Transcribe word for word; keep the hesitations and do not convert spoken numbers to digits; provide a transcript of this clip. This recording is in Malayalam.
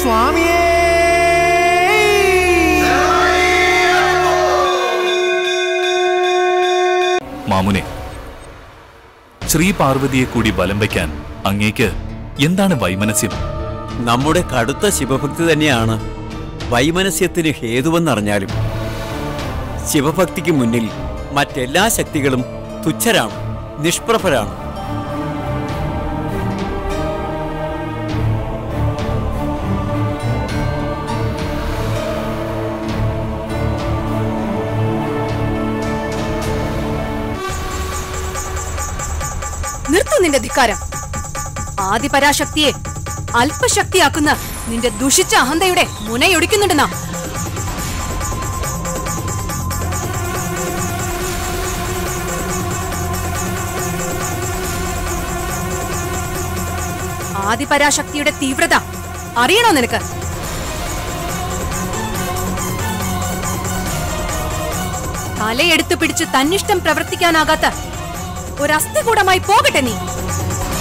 സ്വാമിയേ. മാമുനെ, ശ്രീ പാർവതിയെ കൂടി ബലം വയ്ക്കാൻ അങ്ങേക്ക് എന്താണ് വൈമനസ്യം? നമ്മുടെ കടുത്ത ശിവഭക്തി തന്നെയാണ് വൈമനസ്യത്തിന് ഹേതുവെന്നറിഞ്ഞാലും ശിവഭക്തിക്ക് മുന്നിൽ മറ്റെല്ലാ ശക്തികളും തുച്ഛരാണ്, നിഷ്പ്രഭരാണ്. നിർത്തു നിന്റെ ധിക്കാരം. ആദിപരാശക്തിയെ അല്പശക്തിയാക്കുന്ന നിന്റെ ദുഷിച്ച അഹന്തയുടെ മുനയൊടിക്കുന്നുണ്ടെന്നാ. ആദിപരാശക്തിയുടെ തീവ്രത അറിയണോ നിനക്ക്? തലയെടുത്തു പിടിച്ച് തന്നിഷ്ടം പ്രവർത്തിക്കാനാകാത്ത ഒരസ്ഥികൂടമായി പോകട്ടെ നീ.